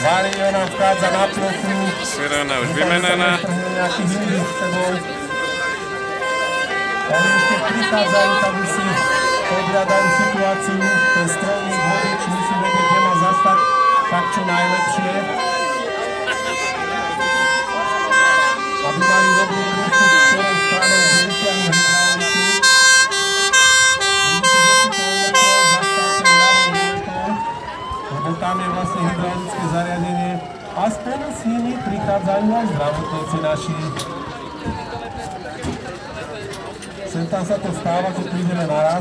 Mário nám vchádza na plochu. Sirena už vymenená. Nejaký hľudí s sebou. Oni ešte prichádzajú, tak už si odhľadajú situáciu. Ten strojník vodič musí vedieť, kde má zastať tak čo najlepšie. Aby mali dobrú ruku, ktorou stranou vytiahnu hydrauliku. Lebo tam je vlastne hydraulické zariadenie a spolu s nimi prichádzajú aj zdravotníci naši. Sem tam sa to stáva, že prídeme naraz.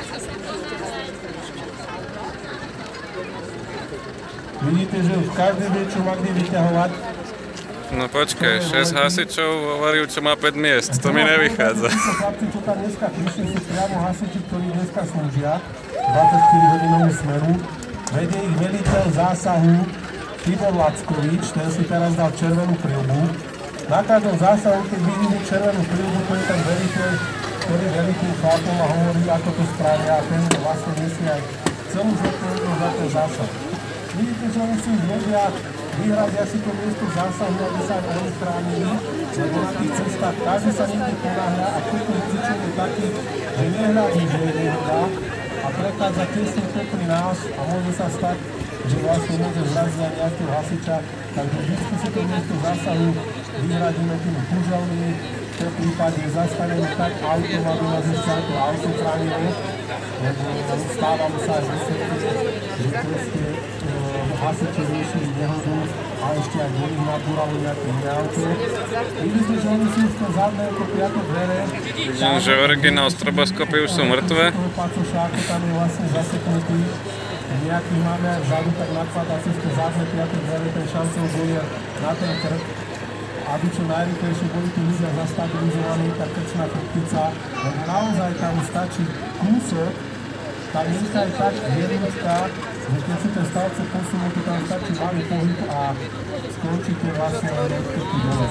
Vidíte, že už každý vie, čo má kde vyťahovať. No počkaj, 6 hasičov hovorí, čo má 5 miest, to mi nevychádza. Chlapci, čo tam dneska prišli, sú priamo hasiči, ktorí dneska slúžia 24-hodinovú smenu. Vedie ich veliteľ zásahu Tibor Lackovič, ten si teraz dal červenú prilbu. Na každom zásahu, keď vidíme červenú prilbu, to je ten veliteľ, ktorý velí tým chlapom a hovorí, ako to spravia a ten vlastne nesie aj celú zodpovednosť za ten zásah. Vidíte, že oni si už vedia, vyhradia si to miesto zásahu, aby sa aj oni chránili, lebo na tých cestách každý sa niekde ponáhľa a všetko hocičov je taký, že nehľadí, že je nehoda a prechádza tesne popri nás a môže sa stať, že vlastne môže zraziť aj nejakého hasiča, takže vždy si to miesto zásahu vyhradíme tými kuželmi, v tom prípade zastaneme tak autom, aby nás ešte aj to auto chránilo, lebo stávalo sa aj výsledky, že proste hasiči riešili nehodu a ešte aj do nich nabúralo nejaké iné auto. Vidíte, že oni si už to zadné ako priate dvere. Vidím, že originál stroboskopy už sú mŕtve. Pacošáko tam je vlastne zaseknutý. Nejaký máme aj vzadu, tak nakladá si to zadné priate dvere, ten šancov boli na ten krk. Aby čo najrýchlejšie boli tí ľudia zastabilizovaní, tá krčná chrbtica, lebo naozaj tam stačí kúsok, tá mienka je tak jednoduchá, že keď si ten stavce posunú, to tam stačí malý pohyb a skončíte vlastne len odkrky dole.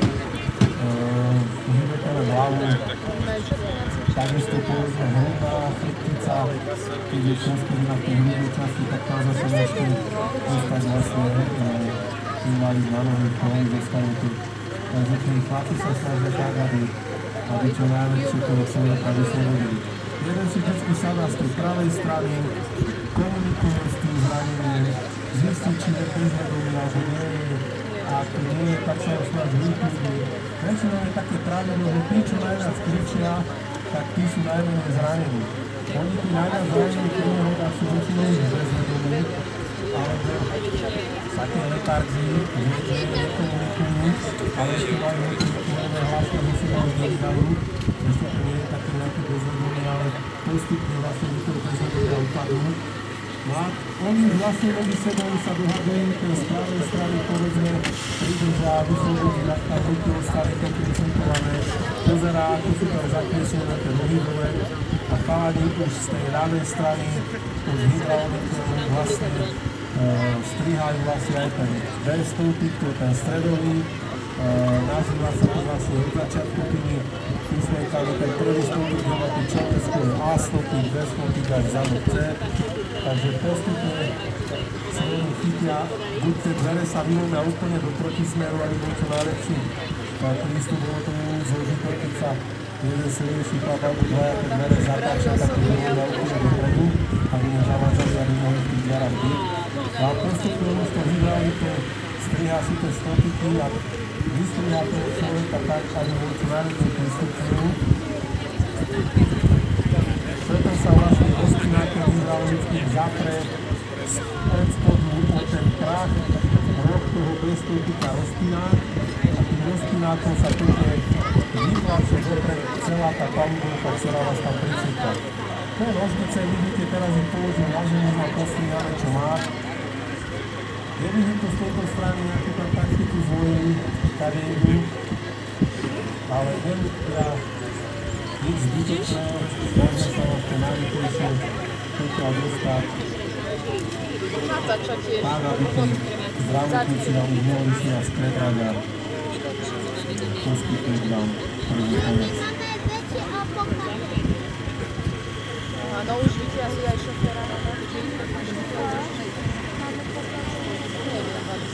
Hýbete len hlavu, takisto povedzme hrudná chrbtica, keď je poškodená v tej hrudnej časti, tak tam zase môžete dostať vlastne invalid na nohy, ktorí dostanete. Takže tí chlapci sa snažia tak, aby čo najlepšie toho človeka vyslobodili. Jeden si vždy sadá z tej pravej strany, komunikuje s tým zranením, zistí, či je bezvedomý alebo nie je, a ak nie je, tak sa ho snaží vypnúť. Väčšinou je také pravidlo, že tí, čo najviac kričia, tak tí sú najmenej zranení. Oni tí najviac zranení pri nehodách sú väčšinou už bezvedomí, alebo také letardii, že nekomunikujú, ale ešte majú nekomunikované hlasné, že si už nevydajú. Ešte to nie je také nejaké bezvedomie, ale postupne vlastne do toho bezvedomia upadnú. No a oni už vlastne medzi sebou sa dohadujú, ten z pravej strany povedzme prídu za vyslobodí, ak tam ruky ostali komplicentované, pozerá, ako sú tam zakreslené tie nohy dole a chalani už z tej ľavej strany pod hydraulikou vlastne strihajú vlastne aj ten V-stĺpik, to je ten stredový, nazýva sa to vlastne od začiatku tými písmenkami, ten prvý stĺpik, že má tú čelesku je A-stĺpik, B-stĺpik aj vzadu C, takže postupne sa oni chytia, buď tie dvere sa vyrovná úplne do protismeru, aby bol čo najlepší prístup, bolo tomu zložité, keď sa jeden silnejší chlap alebo dvaja tie dvere zatáčia, tak to vyrovná úplne dopredu, aby nezavádzali, aby mohli v tých dverách byť. A postupne už to hydraulikou strihá si tie stĺpiky a vystrihá toho človeka tak, aby bol čo najlepšie prístupnú. Potom sa vlastne rozpínáte hydraulicky zapre od spodu o ten prach, roh toho bez stĺpika rozpíná a tým rozpínákom sa toto vytlačí dopred celá tá palubovka, ktorá vás tam pricíka. To nožnice, vidíte, teraz ich položím na ženu a postriháme, čo má. Nevidím to z tejto strany nejakú tam taktiku zvolili, tady idú, ale nemusia nič zbytočné, môžeme sa vlastne najrychlejšie pokiaľ dostať tak, aby tí zdravotníci nám už mohli si nás prebrať a poskytnúť nám prvú pomoc. Áno, už vyťahli aj šoféra na nohy.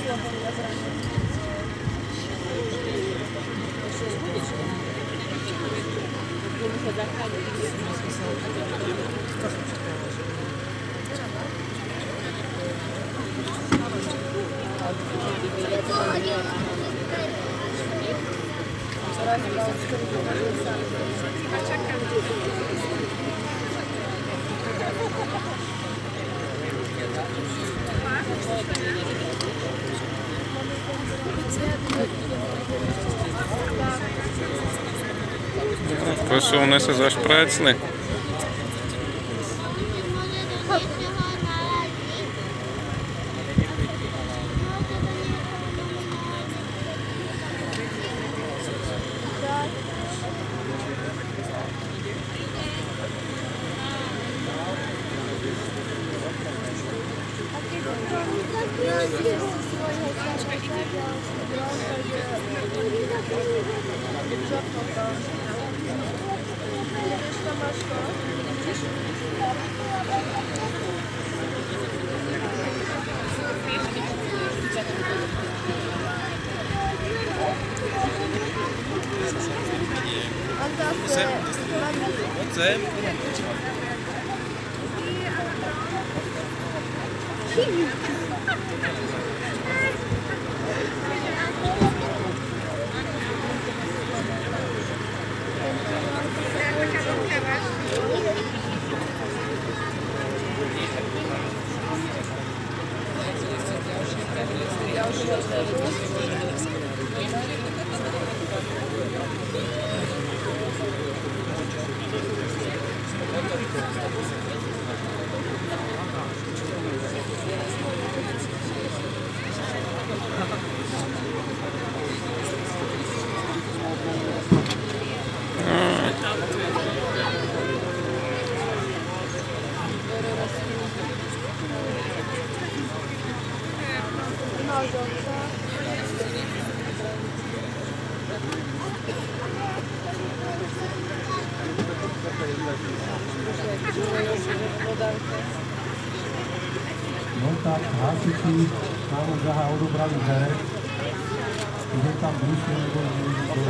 Proszę, one są zaszpracne. No tak, hasiči nám už odobrali dvere. Ide tam bližšie, nebo dole.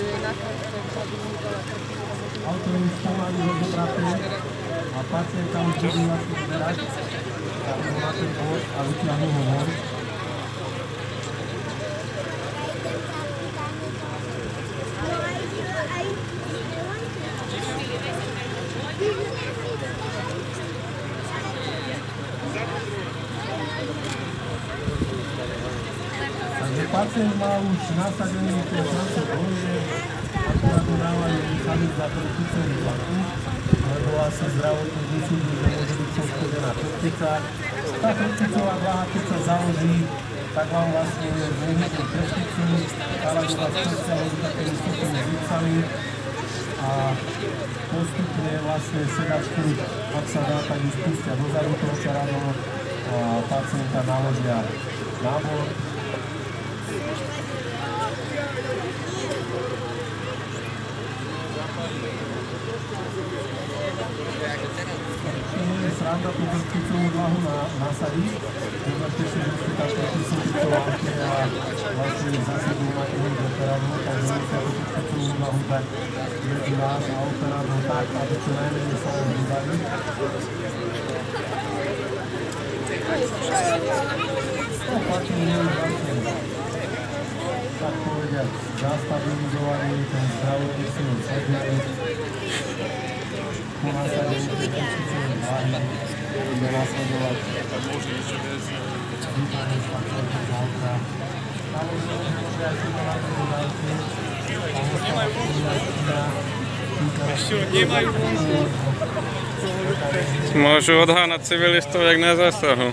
Auto je už pomaly rozobraté a pacient tam už budú vlastne zberať. Tak ho na ten bod a vyťahnú ho von. Takže pacient má už nasadený tie šance bože, akurát mu dávajú sami za treticeľný vlaku, lebo asi zdravotný vysúdí, že môže byť poškodená chrbtica. Tá chrbticová váha, keď sa založí, tak vám vlastne zmeníte chrbticu, ale do vás chrbtica hodí takými vysokými zicami a postupne vlastne sedačku, ak sa dá, tak ju spustia dozadu toho čaranu a pacienta naložia nabor. Nie je sranda tú chrbticovú dlahu nasadiť. Zoberte si, že sú takto tisícovánky a vlastne za sebou máte hneď operávu, takže musia tú chrbticovú dlahu dať medzi vás a operávu tak, aby čo najmenej sa odhýbali. No, pacient je už vlastne, tak povediať, zastabilizovaný, ten zdravotník si ho sedne. Po nasadení tej chrbticovej dlahy bude nasledovať vítanie z pacienta z auta. Naloží môže aj simulátorovi dávky a ostala spolujačina. Môžu odháňať civilistov jak na zásahu.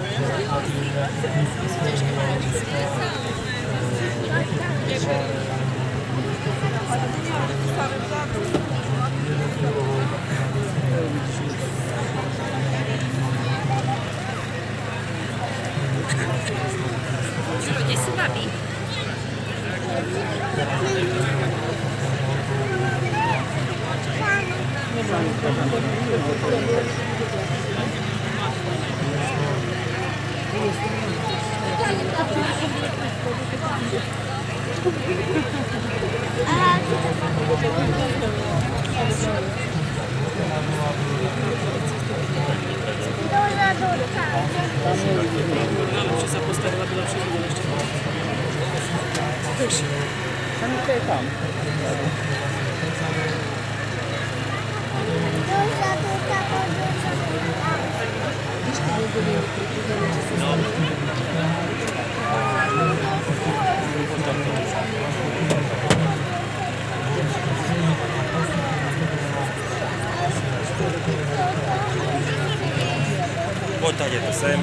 Ľudia sú babi. Thank you. Najlepšie sa postavila, by lepšie bude ešte. Samika je tam. Poď tady to sem.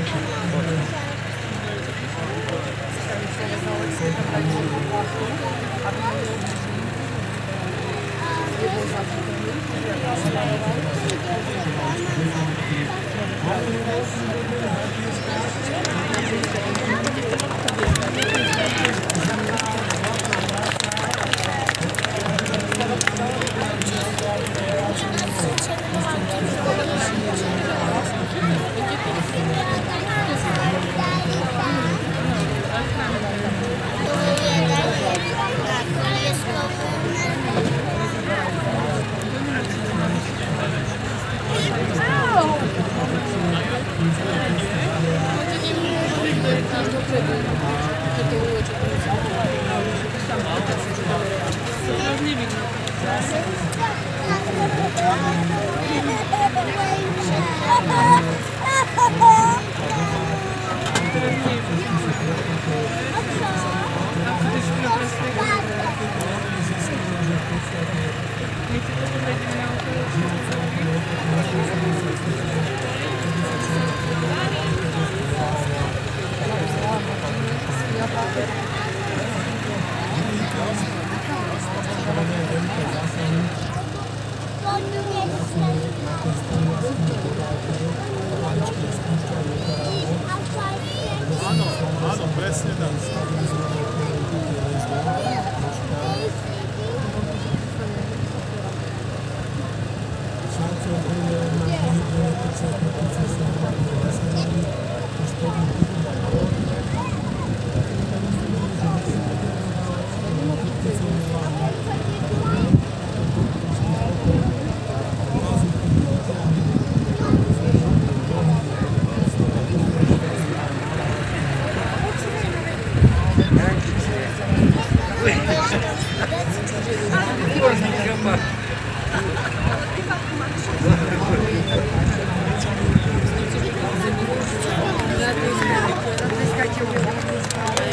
Áno, presne tak. Získajte